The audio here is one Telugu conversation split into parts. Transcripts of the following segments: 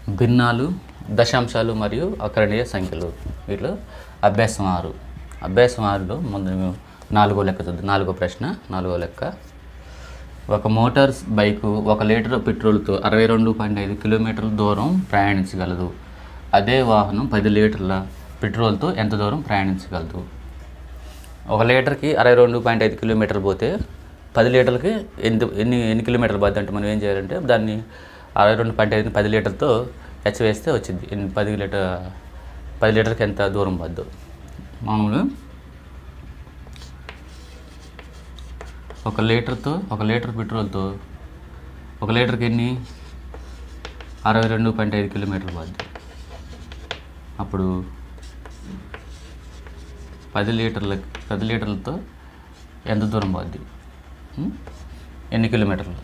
భిన్నాలు, దశాంశాలు మరియు అకరణీయ సంఖ్యలు. వీటిలో అభ్యాసం 6. అభ్యాసం 6లో ముందు 4వ లెక్క చూద్దాం. 4వ ప్రశ్న, 4వ లెక్క. ఒక మోటార్ బైకు 1 లీటర్ పెట్రోల్తో 62.5 కిలోమీటర్ల దూరం ప్రయాణించగలదు. అదే వాహనం 10 లీటర్ల పెట్రోల్తో ఎంత దూరం ప్రయాణించగలదు? 1 లీటర్కి 62.5 కిలోమీటర్లు పోతే 10 లీటర్లకి ఎన్ని కిలోమీటర్లు పోద్ది అంటే మనం ఏం చేయాలంటే దాన్ని 62.5 10 లీటర్తో వేస్తే వచ్చింది 10 లీటర్కి ఎంత దూరం పోద్దు. మామూలు 1 లీటర్ పెట్రోల్తో 1 లీటర్కి ఎన్ని 62.5 కిలోమీటర్లు పోద్ది. అప్పుడు 10 లీటర్లతో ఎంత దూరం పోద్ది, ఎన్ని కిలోమీటర్లు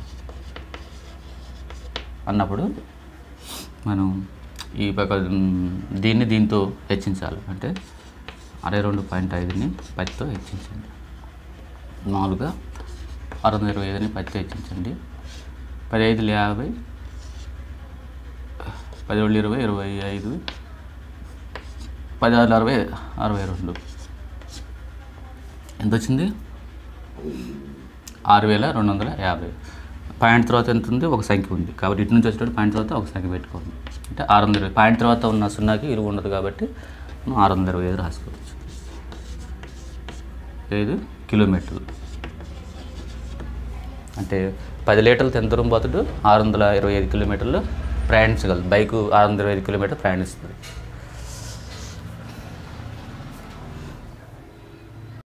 అన్నప్పుడు మనం ఈ దీన్ని దీంతో హెచ్చించాలి. అంటే 62.5ని 10తో హెచ్చించండి. మామూలుగా 625ని 10తో హెచ్చించండి. 10 5 50, 10 20 25, 10 6 60 62. ఎంత వచ్చింది? 6250. పాయింట్ తర్వాత ఎంత ఉంది? ఒక సంఖ్య ఉంది కాబట్టి ఇటు నుంచి వచ్చేటప్పుడు పాయింట్ తర్వాత ఒక సంఖ్య పెట్టుకోండి. అంటే 620. పాయింట్ తర్వాత ఉన్న 0కి విలువ ఉండదు కాబట్టి మనం 625 రాసుకోవచ్చు. 5 కిలోమీటర్లు అంటే 10 లీటర్లతో ఎంత దూరం పోతాడు? 625 కిలోమీటర్లు ప్రయాణించగలదు. బైకు 625 కిలోమీటర్లు ప్రయాణిస్తుంది.